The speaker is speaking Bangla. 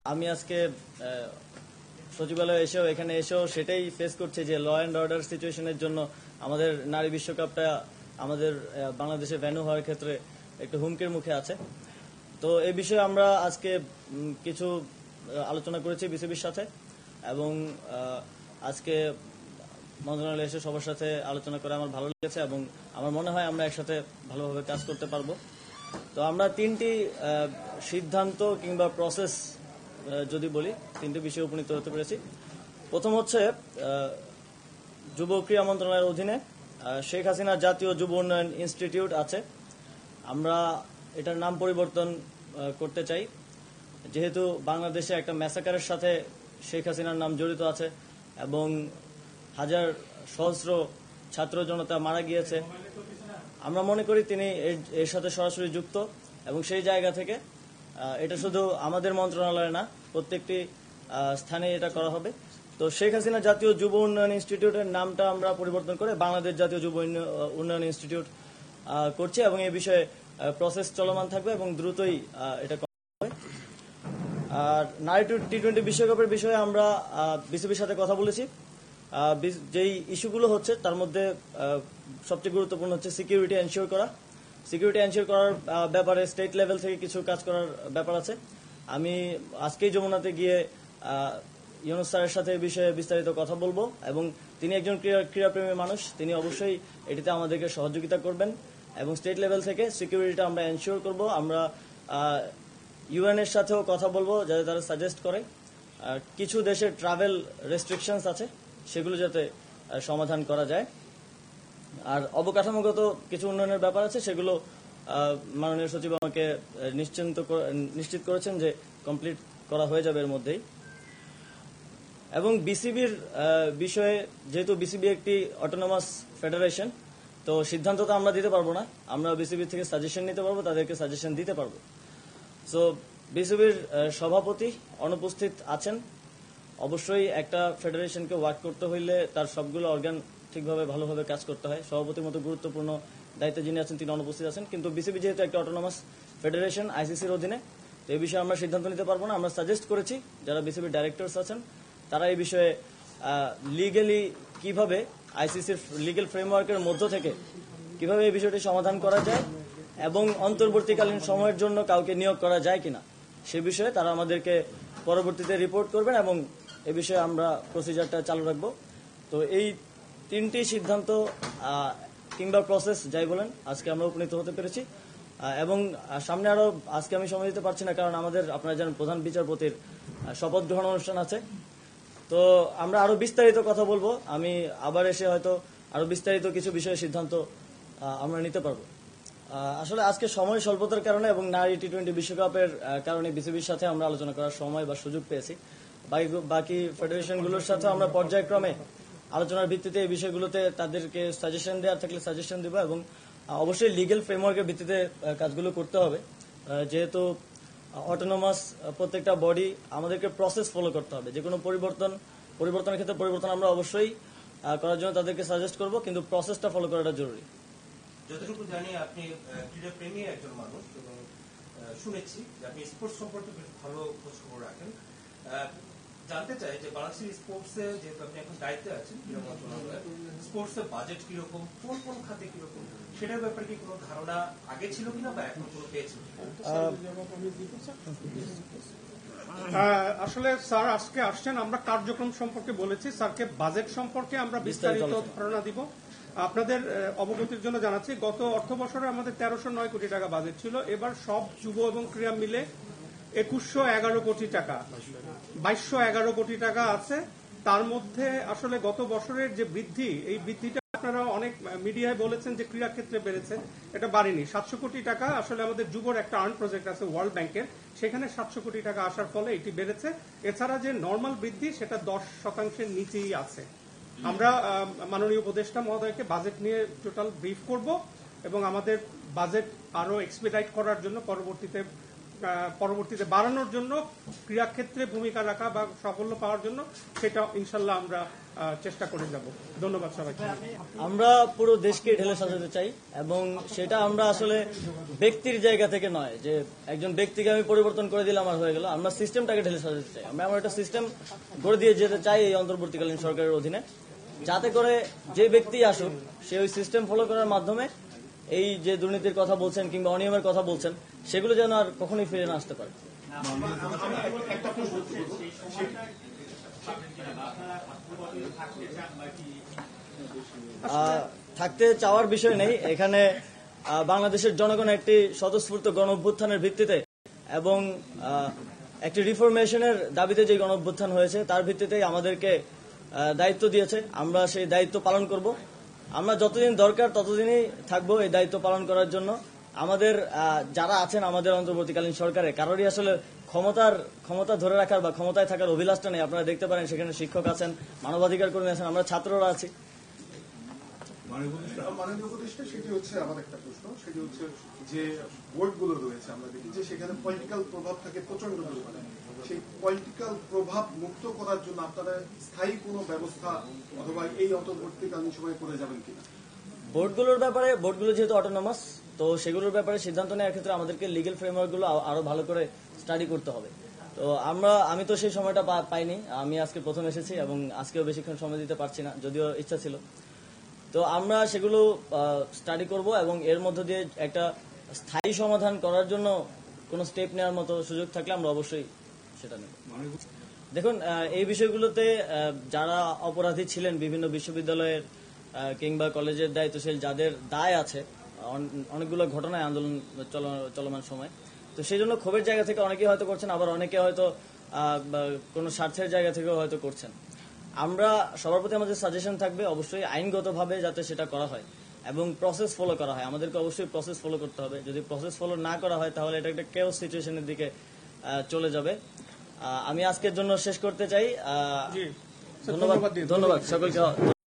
আমি আজকে সচিবালয়ে এখানে এসেও সেটাই ফেস করছি যে ল অ্যান্ড অর্ডার সিচুয়েশনের জন্য আমাদের নারী বিশ্বকাপটা আমাদের বাংলাদেশে ভেন্যু হওয়ার ক্ষেত্রে একটু হুমকির মুখে আছে। তো এই বিষয়ে আমরা আজকে কিছু আলোচনা করেছি বিসিবির সাথে এবং আজকে মন্ত্রণালয়ে এসে সবার সাথে আলোচনা করে আমার ভালো লেগেছে এবং আমার মনে হয় আমরা একসাথে ভালোভাবে কাজ করতে পারবো। তো আমরা তিনটি সিদ্ধান্ত কিংবা প্রসেস যদি বলি, তিনটি বিষয়ে উপনীত হতে পেরেছি। প্রথম হচ্ছে যুব ক্রীড়া মন্ত্রণালয়ের অধীনে শেখ হাসিনা জাতীয় যুব উন্নয়ন ইনস্টিটিউট আছে। আমরা এটার নাম পরিবর্তন করতে চাই, যেহেতু বাংলাদেশে একটা ম্যাসাকারের সাথে শেখ হাসিনার নাম জড়িত আছে এবং হাজার সহস্র ছাত্র জনতা মারা গিয়েছে। আমরা মনে করি তিনি এর সাথে সরাসরি যুক্ত এবং সেই জায়গা থেকে এটা শুধু আমাদের মন্ত্রণালয়ে না, প্রত্যেকটি স্থানে এটা করা হবে। তো শেখ হাসিনা জাতীয় যুব উন্নয়ন ইনস্টিটিউটের নামটা আমরা পরিবর্তন করে বাংলাদেশ জাতীয় যুব উন্নয়ন ইনস্টিটিউট করছি এবং এই বিষয়ে প্রসেস চলমান থাকবে এবং দ্রুতই এটা করা হবে। আর নারী টি-20 বিশ্বকাপের বিষয়ে আমরা বিসিবির সাথে কথা বলেছি। যেই ইস্যুগুলো হচ্ছে তার মধ্যে সবচেয়ে গুরুত্বপূর্ণ হচ্ছে সিকিউরিটি এনশিওর করা। সিকিউরিটি এনশিওর করার ব্যাপারে স্টেট লেভেল থেকে কিছু কাজ করার ব্যাপার আছে। আমি আজকেই যমুনাতে গিয়ে ইউনুস স্যারের সাথে এই বিষয়ে বিস্তারিত কথা বলবো এবং তিনি একজন ক্রীড়াপ্রেমী মানুষ, তিনি অবশ্যই এটিতে আমাদেরকে সহযোগিতা করবেন এবং স্টেট লেভেল থেকে সিকিউরিটিটা আমরা এনশিওর করব। আমরা ইউএন এর সাথেও কথা বলবো যাতে তারা সাজেস্ট করে কিছু দেশের ট্রাভেল রেস্ট্রিকশনস আছে সেগুলো যাতে সমাধান করা যায়। আর অবকাঠামোগত কিছু উন্নয়নের ব্যাপার আছে, সেগুলো মাননীয় সচিব আমাকে নিশ্চিত করেছেন যে কমপ্লিট করা হয়ে যাবে এর মধ্যেই। এবং বিসিবির বিষয়ে, যেহেতু বিসিবি একটি অটোনমাস ফেডারেশন, তো সিদ্ধান্ত তো আমরা দিতে পারবো না, আমরা বিসিবি থেকে সাজেশন নিতে পারবো, তাদেরকে সাজেশন দিতে পারবো। সো বিসিবির সভাপতি অনুপস্থিত আছেন। অবশ্যই একটা ফেডারেশনকে ওয়ার্ক করতে হইলে তার সবগুলো অর্গান ঠিকভাবে ভালোভাবে কাজ করতে হয়। সভাপতির মতো গুরুত্বপূর্ণ দায়িত্বে যিনি আছেন তিনি অনুপস্থিত আছেন, কিন্তু বিসিবি যেহেতু একটা অটোনমাস ফেডারেশন আইসিসির অধীনে, তো এই বিষয়ে আমরা সিদ্ধান্ত নিতে পারবো না। আমরা সাজেস্ট করেছি যারা বিসিবির ডাইরেক্টরস আছেন তারা এই বিষয়ে লিগেলি কিভাবে আইসিসির লিগেল ফ্রেমওয়ার্কের মধ্য থেকে কিভাবে এই বিষয়টি সমাধান করা যায় এবং অন্তর্বর্তীকালীন সময়ের জন্য কাউকে নিয়োগ করা যায় কিনা সে বিষয়ে তারা আমাদেরকে পরবর্তীতে রিপোর্ট করবেন এবং এ বিষয়ে আমরা প্রসিজারটা চালু রাখবো। তো এই তিনটি সিদ্ধান্ত কিংবা প্রসেস যাই বলেন আজকে আমরা উপনীত হতে পেরেছি এবং সামনে আরো আজকে আমি সময় দিতে পারছি না, কারণ আমাদের আপনারা জানেন প্রধান বিচারপতির শপথ গ্রহণ অনুষ্ঠান আছে। তো আমরা আরো বিস্তারিত কথা বলবো, আমি আবার এসে হয়তো আরো বিস্তারিত কিছু বিষয়ে সিদ্ধান্ত আমরা নিতে পারবো। আসলে আজকে সময় স্বল্পতার কারণে এবং নারী টি-20 বিশ্বকাপের কারণে বিসিবির সাথে আমরা আলোচনা করার সময় বা সুযোগ পেয়েছি। বাকি ফেডারেশনগুলোর সাথে আমরা পর্যায়ক্রমে আলোচনার ভিত্তিতে এই বিষয়গুলোতে তাদেরকে সাজেশন দেওয়ার থাকলে সাজেশন দেবো এবং অবশ্যই লিগেল ফ্রেমওয়ার্কের ভিত্তিতে কাজগুলো করতে হবে। যেহেতু অটোনমাস প্রত্যেকটা বডি, আমাদেরকে প্রসেস ফলো করতে হবে। যে কোনো পরিবর্তনের ক্ষেত্রে পরিবর্তন আমরা অবশ্যই করার জন্য তাদেরকে সাজেস্ট করব, কিন্তু প্রসেসটা ফলো করাটা জরুরি। যতটুকু জানি আপনি ক্রীড়া প্রেমী একজন মানুষ এবং শুনেছি যে আপনি স্পোর্টস সম্পর্কে বেশ ভালো খোঁজ খবর রাখেন। জানতে চাই যে বাংলাদেশের স্পোর্টসে, যেহেতু আপনি এখন দায়িত্বে আছেন ক্রীড়া মন্ত্রণালয়ে, স্পোর্টসের বাজেট কিরকম, কোন কোন খাতে কিরকম, সেটার ব্যাপারে কি কোনো ধারণা আগে ছিল কিনা বা এখন কোনো পেয়েছেন? আসলে স্যার আজকে আসছেন, আমরা কার্যক্রম সম্পর্কে বলেছি, স্যারকে বাজেট সম্পর্কে আমরা বিস্তারিত ধারণা দিব। আপনাদের অবগতির জন্য জানাচ্ছি, গত অর্থ বছরে আমাদের 1309 কোটি টাকা বাজেট ছিল। এবার সব যুব এবং ক্রীড়া মিলে 2111 কোটি টাকা, 2211 কোটি টাকা আছে। তার মধ্যে আসলে গত বছরের যে বৃদ্ধি, এই বৃদ্ধিটা আপনারা অনেক মিডিয়ায় বলেছেন যে ক্রীড়া ক্ষেত্রে বেড়েছে, এটা বাড়েনি। 700 কোটি টাকা আসলে আমাদের যুবর একটা আর্ন প্রজেক্ট আছে ওয়ার্ল্ড ব্যাংকের, সেখানে 700 কোটি টাকা আসার ফলে এটি বেড়েছে। এছাড়া যে নর্মাল বৃদ্ধি সেটা 10% নিচেই আছে। আমরা মাননীয় উপদেষ্টা মহোদয়কে বাজেট নিয়ে টোটাল ব্রিফ করব এবং আমাদের বাজেট আরো এক্সপেডাইট করার জন্য পরবর্তীতে পরবর্তীতে বাড়ানোর জন্য, ক্রীড়াক্ষেত্রে ভূমিকা রাখা বা সাফল্য পাওয়ার জন্য, সেটা ইনশাল্লাহ আমরা চেষ্টা করে যাব। ধন্যবাদ সবাইকে। আমরা পুরো দেশকে ঢেলে সাজাতে চাই এবং সেটা আমরা আসলে ব্যক্তির জায়গা থেকে নয় যে একজন ব্যক্তিকে আমি পরিবর্তন করে দিলাম আর হয়ে গেল। আমরা সিস্টেমটাকে ঢেলে সাজাতে চাই। আমরা এমন একটা সিস্টেম করে দিয়ে যেতে চাই এই অন্তর্বর্তীকালীন সরকারের অধীনে, যাতে করে যে ব্যক্তি আসুক সে ওই সিস্টেম ফলো করার মাধ্যমে এই যে দুর্নীতির কথা বলছেন কিংবা অনিয়মের কথা বলছেন সেগুলো যেন আর কখনোই ফিরে না আসতে পারে। থাকতে চাওয়ার বিষয় নেই এখানে। বাংলাদেশের জনগণ একটি স্বতঃস্ফূর্ত গণ অভ্যুত্থানের ভিত্তিতে এবং একটি রিফরমেশনের দাবিতে যে গণ অভ্যুত্থান হয়েছে তার ভিত্তিতেই আমাদেরকে দায়িত্ব দিয়েছে। আমরা সেই দায়িত্ব পালন করব। আমরা যতদিন দরকার ততদিনই থাকবো এই দায়িত্ব পালন করার জন্য। আমাদের যারা আছেন আমাদের অন্তর্বর্তীকালীন সরকারে কারোরই আসলে ক্ষমতা ধরে রাখার বা ক্ষমতায় থাকার অভিলাষটা নেই। আপনারা দেখতে পারেন সেখানে শিক্ষক আছেন, মানবাধিকার কর্মী আছেন, আমরা ছাত্ররা আছি। মাননীয় উপদেষ্টা, সেটি হচ্ছে আমার একটা প্রশ্ন। সেটি হচ্ছে যে বোর্ডগুলো রয়েছে, আমরা দেখি যে সেখানে পলিটিক্যাল প্রভাব থাকে প্রচন্ড পরিমাণে। সেই পলিটিক্যাল প্রভাব মুক্ত করার জন্য আপনারা স্থায়ী কোনো ব্যবস্থা অথবা এই অন্তর্বর্তীকালীন সময়ে করে যাবেন কিনা? বোর্ডগুলো যেহেতু অটোনমাস, তো সেগুলোর ব্যাপারে সিদ্ধান্ত নেওয়ার ক্ষেত্রে আমাদেরকে লিগেল ফ্রেমওয়ার্কগুলো আরো ভালো করে স্টাডি করতে হবে। তো আমি তো সেই সময়টা পাইনি। আমি আজকে প্রথম এসেছি এবং আজকেও বেশিক্ষণ সময় দিতে পারছি না, যদিও ইচ্ছা ছিল। তো আমরা সেগুলো স্টাডি করব এবং এর মধ্য দিয়ে একটা স্থায়ী সমাধান করার জন্য কোনো স্টেপ নেওয়ার মতো সুযোগ থাকলে আমরা অবশ্যই সেটা নেব। দেখুন, এই বিষয়গুলোতে যারা অপরাধী ছিলেন বিভিন্ন বিশ্ববিদ্যালয়ের কিংবা কলেজের দায়িত্বশীল যাদের দায় আছে অনেকগুলো ঘটনায় আন্দোলন চলমান সময়, তো সেই জন্য ক্ষোভের জায়গা থেকে অনেকেই হয়তো করছেন, আবার অনেকে হয়তো কোনো স্বার্থের জায়গা থেকেও হয়তো করছেন। আমরা সবার প্রতি আমাদের সাজেশন থাকবে অবশ্যই আইনগতভাবে যাতে সেটা করা হয় এবং প্রসেস ফলো করা হয়। আমাদেরকে অবশ্যই প্রসেস ফলো করতে হবে। যদি প্রসেস ফলো না করা হয় তাহলে এটা একটা কেওস সিচুয়েশনের দিকে চলে যাবে। আমি আজকের জন্য শেষ করতে চাই। ধন্যবাদ সকলকে।